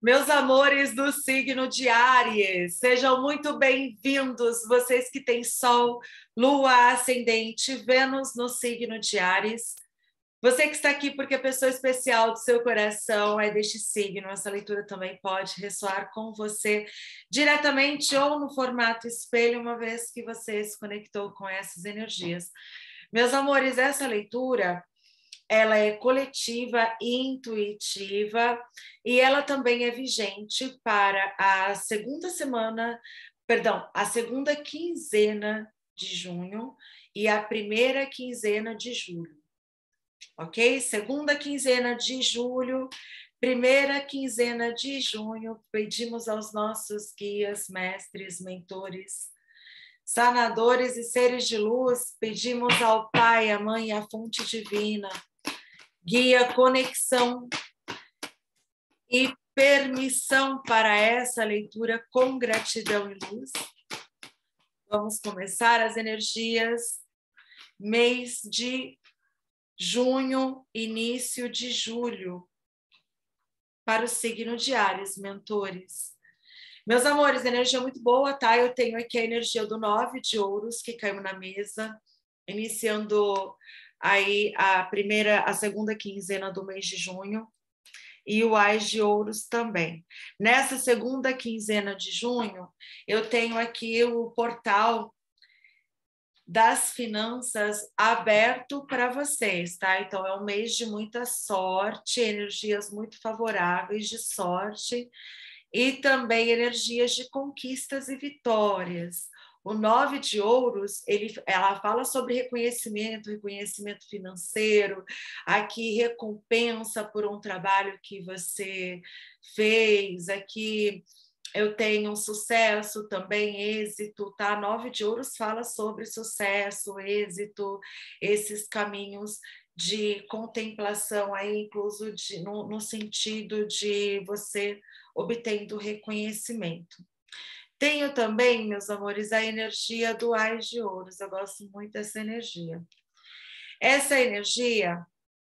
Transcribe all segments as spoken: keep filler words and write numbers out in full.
Meus amores do signo de Áries, sejam muito bem-vindos, vocês que têm Sol, Lua, Ascendente, Vênus no signo de Áries. Você que está aqui porque a pessoa especial do seu coração é deste signo, essa leitura também pode ressoar com você diretamente ou no formato espelho, uma vez que você se conectou com essas energias. Meus amores, essa leitura ela é coletiva e intuitiva e ela também é vigente para a segunda semana, perdão, a segunda quinzena de junho e a primeira quinzena de julho, ok? Segunda quinzena de julho, primeira quinzena de junho, pedimos aos nossos guias, mestres, mentores, sanadores e seres de luz, pedimos ao Pai, a Mãe, a fonte divina, guia, conexão e permissão para essa leitura com gratidão e luz. Vamos começar as energias, mês de junho, início de julho, para o signo de Áries, mentores. Meus amores, energia muito boa, tá? Eu tenho aqui a energia do nove de ouros que caiu na mesa, iniciando aí a primeira, a segunda quinzena do mês de junho, e o Ás de Ouros também. Nessa segunda quinzena de junho, eu tenho aqui o portal das finanças aberto para vocês, tá? Então, é um mês de muita sorte, energias muito favoráveis de sorte, e também energias de conquistas e vitórias. O nove de ouros, ele, ela fala sobre reconhecimento, reconhecimento financeiro, aqui recompensa por um trabalho que você fez, aqui eu tenho um sucesso também, êxito, tá? Nove de ouros fala sobre sucesso, êxito, esses caminhos de contemplação, aí incluso de, no, no sentido de você obtendo reconhecimento. Tenho também, meus amores, a energia do Ás de Ouros. Eu gosto muito dessa energia. Essa energia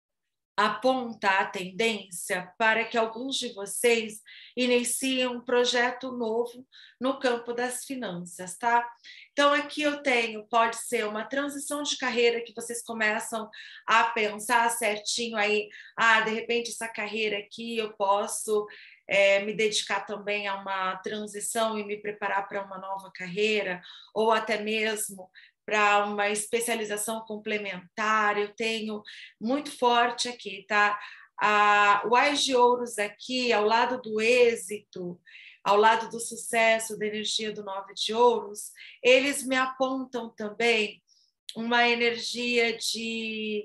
aponta a tendência para que alguns de vocês iniciem um projeto novo no campo das finanças, tá? Então, aqui eu tenho, pode ser uma transição de carreira que vocês começam a pensar certinho aí, ah, de repente essa carreira aqui eu posso é, me dedicar também a uma transição e me preparar para uma nova carreira, ou até mesmo para uma especialização complementar. Eu tenho muito forte aqui, tá? A, o Ás de Ouros aqui, ao lado do êxito, ao lado do sucesso, da energia do nove de ouros, eles me apontam também uma energia de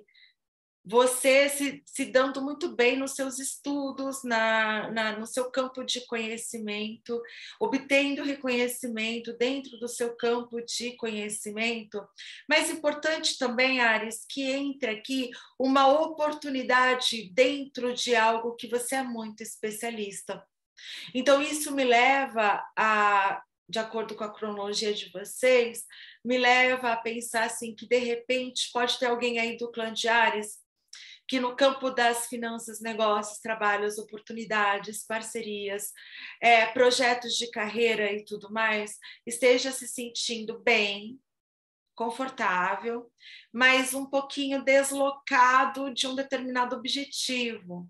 você se, se dando muito bem nos seus estudos, na, na, no seu campo de conhecimento, obtendo reconhecimento dentro do seu campo de conhecimento. Mas importante também, Áries, que entre aqui uma oportunidade dentro de algo que você é muito especialista. Então, isso me leva a, de acordo com a cronologia de vocês, me leva a pensar assim, que de repente pode ter alguém aí do clã de Áries que no campo das finanças, negócios, trabalhos, oportunidades, parcerias, é, projetos de carreira e tudo mais, esteja se sentindo bem, confortável, mas um pouquinho deslocado de um determinado objetivo.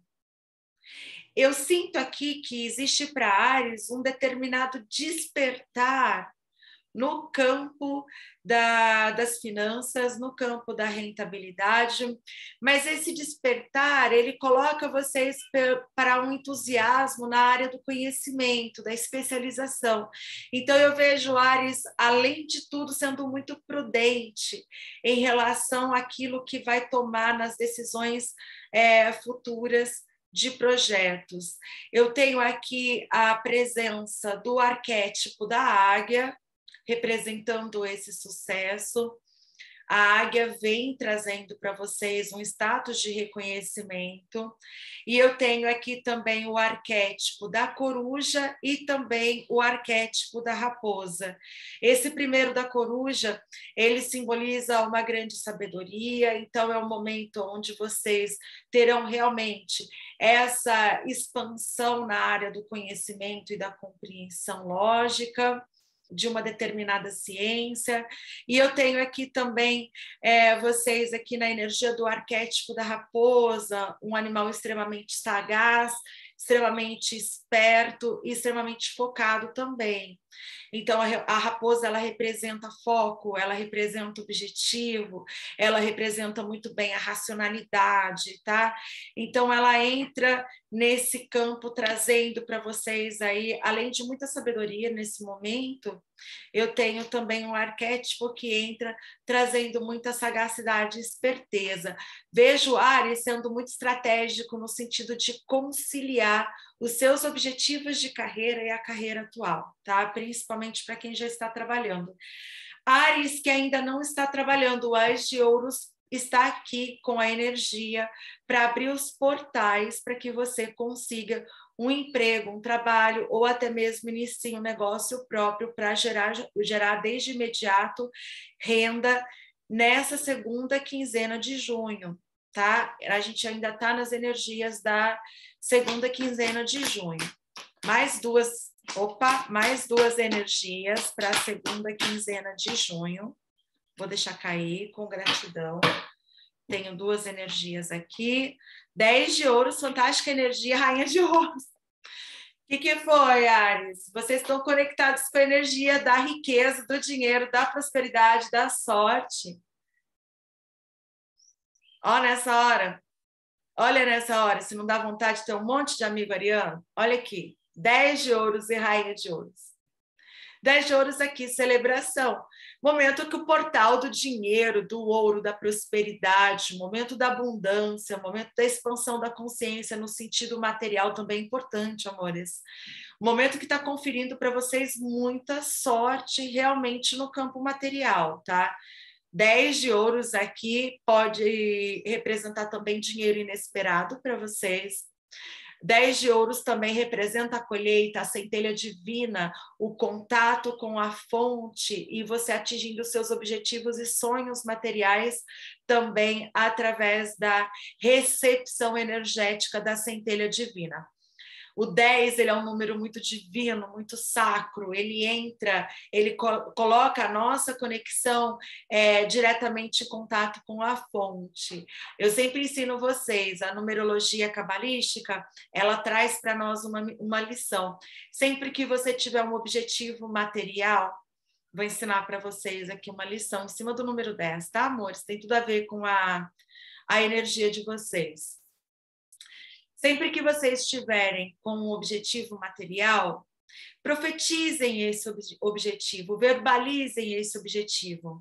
Eu sinto aqui que existe para Áries um determinado despertar no campo da, das finanças, no campo da rentabilidade, mas esse despertar, ele coloca vocês para um entusiasmo na área do conhecimento, da especialização. Então, eu vejo Áries, além de tudo, sendo muito prudente em relação àquilo que vai tomar nas decisões é, futuras de projetos. Eu tenho aqui a presença do arquétipo da águia, representando esse sucesso, A águia vem trazendo para vocês um status de reconhecimento. E eu tenho aqui também o arquétipo da coruja e também o arquétipo da raposa. Esse primeiro da coruja, ele simboliza uma grande sabedoria, então é um momento onde vocês terão realmente essa expansão na área do conhecimento e da compreensão lógica de uma determinada ciência. E eu tenho aqui também é, vocês aqui na energia do arquétipo da raposa, um animal extremamente sagaz, extremamente esperto e extremamente focado também. Então, a raposa, ela representa foco, ela representa objetivo, ela representa muito bem a racionalidade, tá? Então, ela entra nesse campo trazendo para vocês aí, além de muita sabedoria nesse momento, eu tenho também um arquétipo que entra trazendo muita sagacidade e esperteza. Vejo Áries sendo muito estratégico no sentido de conciliar os seus objetivos de carreira e a carreira atual, tá? Principalmente para quem já está trabalhando. Áries que ainda não está trabalhando, o Ás de Ouros está aqui com a energia para abrir os portais para que você consiga um emprego, um trabalho, ou até mesmo inicie um negócio próprio para gerar, gerar desde imediato renda nessa segunda quinzena de junho, tá? A gente ainda está nas energias da segunda quinzena de junho. Mais duas, opa, mais duas energias para a segunda quinzena de junho. Vou deixar cair com gratidão. Tenho duas energias aqui. Dez de ouros, fantástica energia, rainha de ouros. O que, que foi, Áries? Vocês estão conectados com a energia da riqueza, do dinheiro, da prosperidade, da sorte. Ó, nessa hora. Olha nessa hora, se não dá vontade de ter um monte de amigo ariano. Olha aqui. Dez de ouros e rainha de ouros. Dez de ouros aqui, celebração. Momento que o portal do dinheiro, do ouro, da prosperidade, momento da abundância, momento da expansão da consciência no sentido material também é importante, amores. Momento que está conferindo para vocês muita sorte realmente no campo material, tá? Dez de ouros aqui pode representar também dinheiro inesperado para vocês. Dez de ouros também representa a colheita, a centelha divina, o contato com a fonte e você atingindo seus objetivos e sonhos materiais também através da recepção energética da centelha divina. O dez, ele é um número muito divino, muito sacro, ele entra, ele co- coloca a nossa conexão é, diretamente em contato com a fonte. Eu sempre ensino vocês, a numerologia cabalística, ela traz para nós uma, uma lição. Sempre que você tiver um objetivo material, vou ensinar para vocês aqui uma lição em cima do número dez, tá, amores? Tem tudo a ver com a, a energia de vocês. Sempre que vocês estiverem com um objetivo material, profetizem esse ob- objetivo, verbalizem esse objetivo.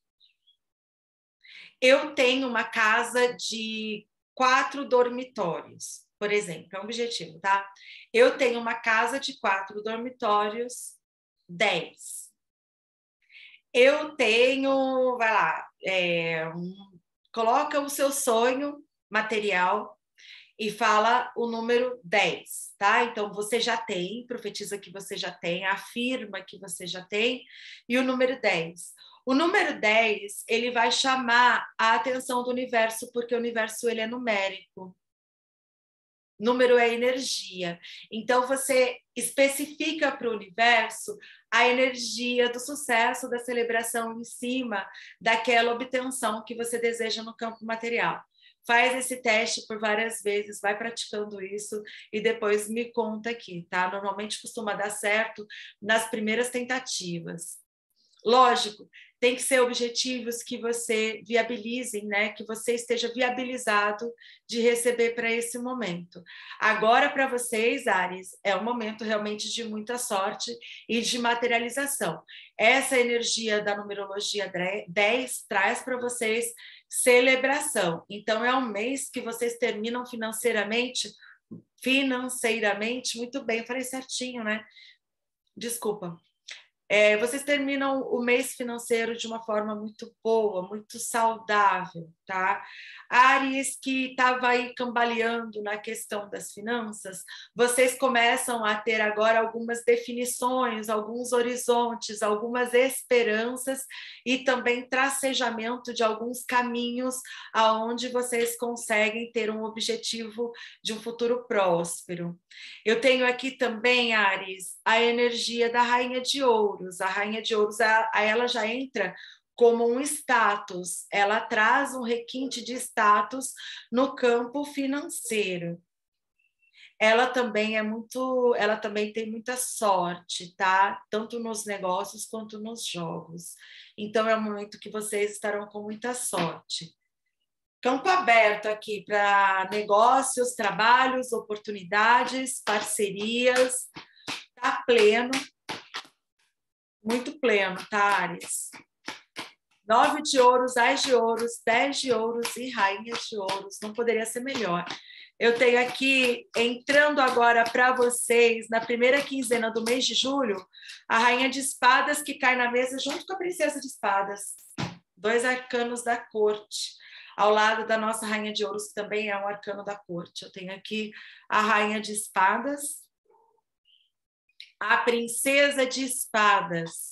Eu tenho uma casa de quatro dormitórios, por exemplo, é um objetivo, tá? Eu tenho uma casa de quatro dormitórios, dez. Eu tenho, vai lá, é, um, coloca o seu sonho material e fala o número dez, tá? Então, você já tem, profetiza que você já tem, afirma que você já tem, e o número dez. O número dez, ele vai chamar a atenção do universo, porque o universo, ele é numérico. Número é energia. Então, você especifica para o universo a energia do sucesso, da celebração em cima daquela obtenção que você deseja no campo material. Faz esse teste por várias vezes, vai praticando isso e depois me conta aqui, tá? Normalmente costuma dar certo nas primeiras tentativas. Lógico, tem que ser objetivos que você viabilizem, né? Que você esteja viabilizado de receber para esse momento. Agora, para vocês, Áries, é um momento realmente de muita sorte e de materialização. Essa energia da numerologia dez traz para vocês celebração. Então, é um mês que vocês terminam financeiramente, financeiramente, muito bem, falei certinho, né? Desculpa. É, vocês terminam o mês financeiro de uma forma muito boa, muito saudável, tá? Áries que estava aí cambaleando na questão das finanças, vocês começam a ter agora algumas definições, alguns horizontes, algumas esperanças e também tracejamento de alguns caminhos aonde vocês conseguem ter um objetivo de um futuro próspero. Eu tenho aqui também, Áries, a energia da Rainha de Ouros. A Rainha de Ouros, ela já entra como um status, ela traz um requinte de status no campo financeiro. Ela também é muito, ela também tem muita sorte, tá? Tanto nos negócios quanto nos jogos. Então é um momento que vocês estarão com muita sorte. Campo aberto aqui para negócios, trabalhos, oportunidades, parcerias. Tá pleno, muito pleno, tá, Áries? Nove de ouros, ás de ouros, dez de ouros e rainha de ouros. Não poderia ser melhor. Eu tenho aqui, entrando agora para vocês, na primeira quinzena do mês de julho, a rainha de espadas que cai na mesa junto com a princesa de espadas. Dois arcanos da corte. Ao lado da nossa rainha de ouros, que também é um arcano da corte. Eu tenho aqui a rainha de espadas, a princesa de espadas.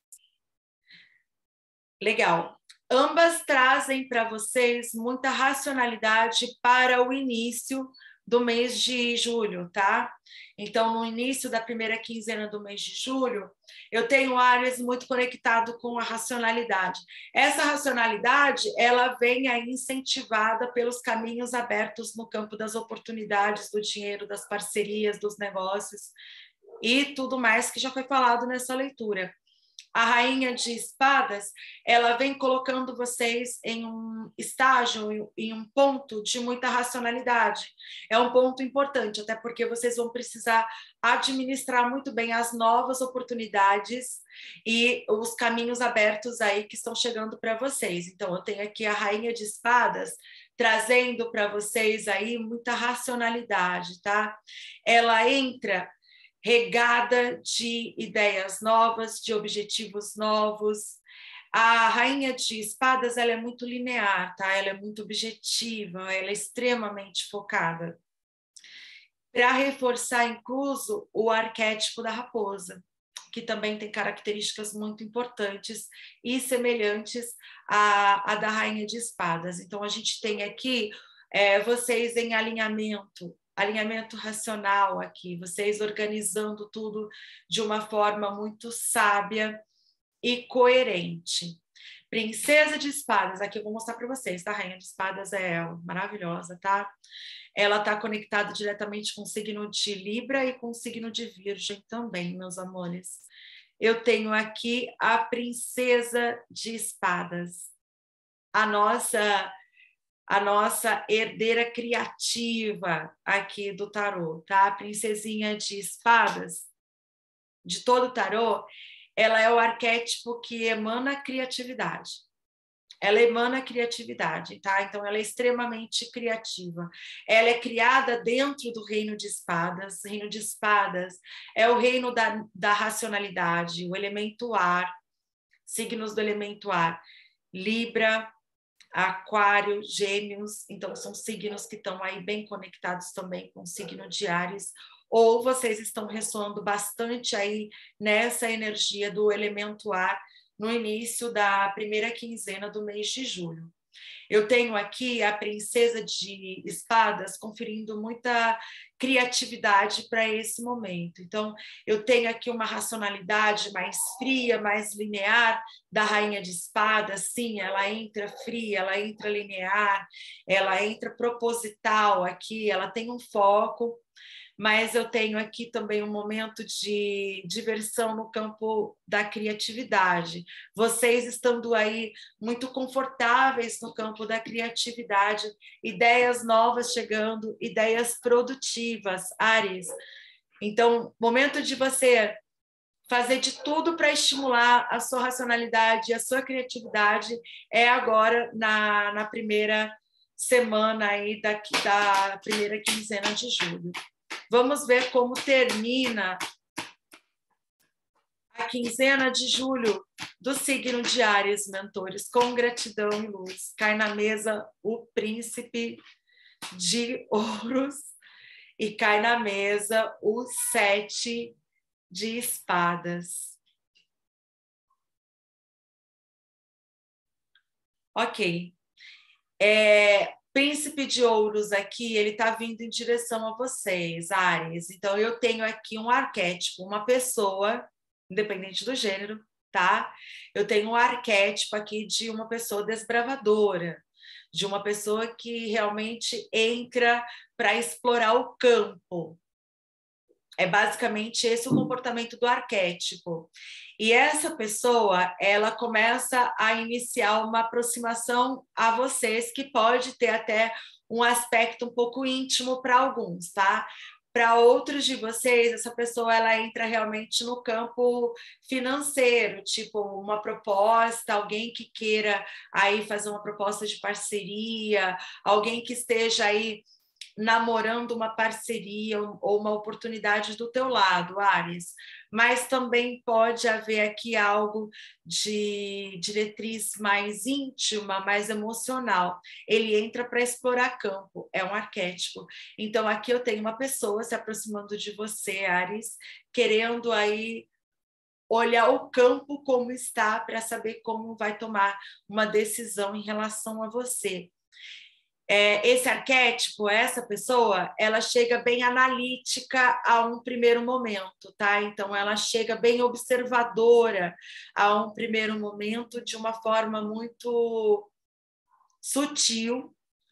Legal. Ambas trazem para vocês muita racionalidade para o início do mês de julho, tá? Então, no início da primeira quinzena do mês de julho, eu tenho Áries muito conectado com a racionalidade. Essa racionalidade, ela vem aí incentivada pelos caminhos abertos no campo das oportunidades, do dinheiro, das parcerias, dos negócios e tudo mais que já foi falado nessa leitura. A rainha de espadas, ela vem colocando vocês em um estágio, em um ponto de muita racionalidade. É um ponto importante, até porque vocês vão precisar administrar muito bem as novas oportunidades e os caminhos abertos aí que estão chegando para vocês. Então, eu tenho aqui a rainha de espadas trazendo para vocês aí muita racionalidade, tá? Ela entra regada de ideias novas, de objetivos novos. A rainha de espadas, ela é muito linear, tá? Ela é muito objetiva, ela é extremamente focada. Para reforçar, incluso, o arquétipo da raposa, que também tem características muito importantes e semelhantes à, à da rainha de espadas. Então, a gente tem aqui é, vocês em alinhamento, alinhamento racional aqui, vocês organizando tudo de uma forma muito sábia e coerente. Princesa de espadas, aqui eu vou mostrar para vocês, tá? A rainha de espadas é ela, maravilhosa, tá? Ela está conectada diretamente com o signo de Libra e com o signo de Virgem também, meus amores. Eu tenho aqui a princesa de espadas, a nossa a nossa herdeira criativa aqui do tarô, tá? A princesinha de espadas, de todo o tarô, ela é o arquétipo que emana criatividade. Ela emana criatividade, tá? Então, ela é extremamente criativa. Ela é criada dentro do reino de espadas. O reino de espadas é o reino da, da racionalidade, o elemento ar, signos do elemento ar. Libra, Aquário, Gêmeos, então são signos que estão aí bem conectados também com o signo de Áries, ou vocês estão ressoando bastante aí nessa energia do elemento ar no início da primeira quinzena do mês de julho. Eu tenho aqui a princesa de espadas conferindo muita criatividade para esse momento. Então, eu tenho aqui uma racionalidade mais fria, mais linear da rainha de espadas. Sim, ela entra fria, ela entra linear, ela entra proposital aqui, ela tem um foco. Mas eu tenho aqui também um momento de diversão no campo da criatividade. Vocês estando aí muito confortáveis no campo da criatividade, ideias novas chegando, ideias produtivas, Áries. Então, momento de você fazer de tudo para estimular a sua racionalidade, a sua criatividade, é agora na, na primeira semana aí da, da primeira quinzena de julho. Vamos ver como termina a quinzena de julho do signo de Áries, mentores, com gratidão e luz. Cai na mesa o príncipe de ouros e cai na mesa o sete de espadas. Ok. É, príncipe de ouros aqui, ele está vindo em direção a vocês, Áries. Então, eu tenho aqui um arquétipo, uma pessoa, independente do gênero, tá? Eu tenho um arquétipo aqui de uma pessoa desbravadora, de uma pessoa que realmente entra para explorar o campo. É basicamente esse o comportamento do arquétipo. E essa pessoa, ela começa a iniciar uma aproximação a vocês, que pode ter até um aspecto um pouco íntimo para alguns, tá? Para outros de vocês, essa pessoa ela entra realmente no campo financeiro, tipo uma proposta, alguém que queira aí fazer uma proposta de parceria, alguém que esteja aí namorando uma parceria ou uma oportunidade do teu lado, Áries. Mas também pode haver aqui algo de diretriz mais íntima, mais emocional. Ele entra para explorar campo, é um arquétipo. Então, aqui eu tenho uma pessoa se aproximando de você, Áries, querendo aí olhar o campo como está para saber como vai tomar uma decisão em relação a você. É, esse arquétipo, essa pessoa, ela chega bem analítica a um primeiro momento, tá? Então, ela chega bem observadora a um primeiro momento de uma forma muito sutil,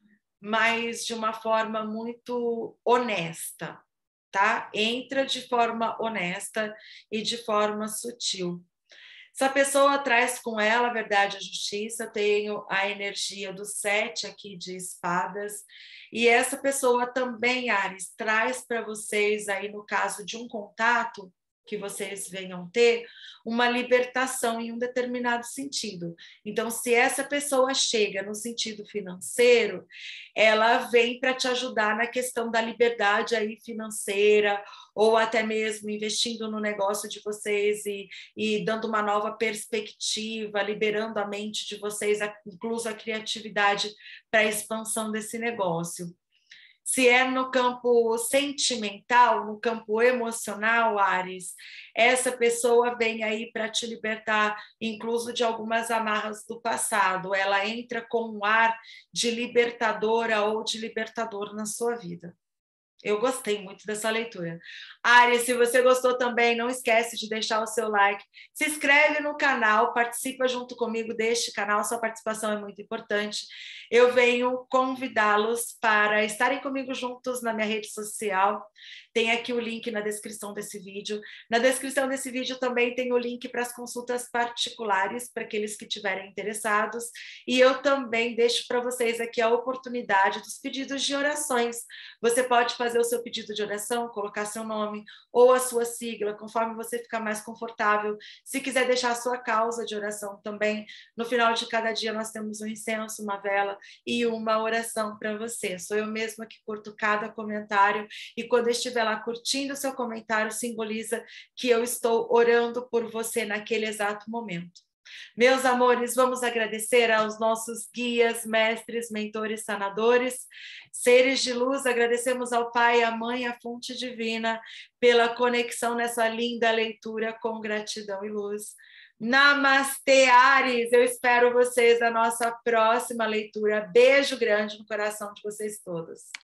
mas de uma forma muito honesta, tá? Entra de forma honesta e de forma sutil. Essa pessoa traz com ela a verdade e a justiça, tenho a energia do sete aqui de espadas, e essa pessoa também, Áries, traz para vocês aí no caso de um contato que vocês venham ter, uma libertação em um determinado sentido. Então, se essa pessoa chega no sentido financeiro, ela vem para te ajudar na questão da liberdade aí financeira, ou até mesmo investindo no negócio de vocês e, e dando uma nova perspectiva, liberando a mente de vocês, incluso a criatividade para a expansão desse negócio. Se é no campo sentimental, no campo emocional, Áries, essa pessoa vem aí para te libertar, incluso de algumas amarras do passado. Ela entra com um ar de libertadora ou de libertador na sua vida. Eu gostei muito dessa leitura. Áries, se você gostou também, não esquece de deixar o seu like. Se inscreve no canal, participa junto comigo deste canal, sua participação é muito importante. Eu venho convidá-los para estarem comigo juntos na minha rede social. Tem aqui o link na descrição desse vídeo. Na descrição desse vídeo também tem o link para as consultas particulares, para aqueles que estiverem interessados. E eu também deixo para vocês aqui a oportunidade dos pedidos de orações. Você pode fazer o seu pedido de oração, colocar seu nome ou a sua sigla, conforme você ficar mais confortável. Se quiser deixar a sua causa de oração também, no final de cada dia nós temos um incenso, uma vela e uma oração para você. Sou eu mesma que curto cada comentário e quando eu estiver lá curtindo o seu comentário, simboliza que eu estou orando por você naquele exato momento. Meus amores, vamos agradecer aos nossos guias, mestres, mentores, sanadores, seres de luz. Agradecemos ao Pai, à Mãe, à Fonte Divina, pela conexão nessa linda leitura com gratidão e luz. Namastê, Áries! Eu espero vocês na nossa próxima leitura. Beijo grande no coração de vocês todos.